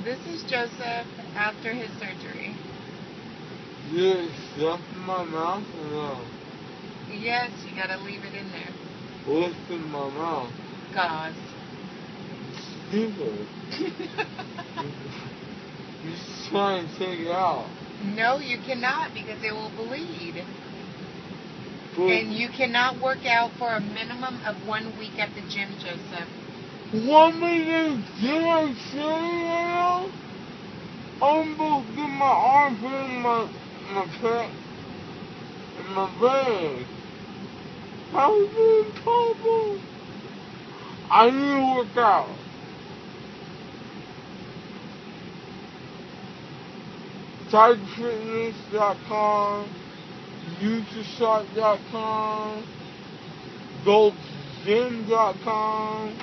This is Joseph after his surgery. Did it stuff in my mouth or no? Yes, you gotta leave it in there. What's in my mouth? Gauze. Stupid. Just try and take it out. No, you cannot because it will bleed. But And you cannot work out for a minimum of 1 week at the gym, Joseph. want me to do I say now? I'm supposed to get my arm put in my pet in my bag. How is it possible? I need to work out. TypeFitness.com, NutriShot.com, GoldGym.com.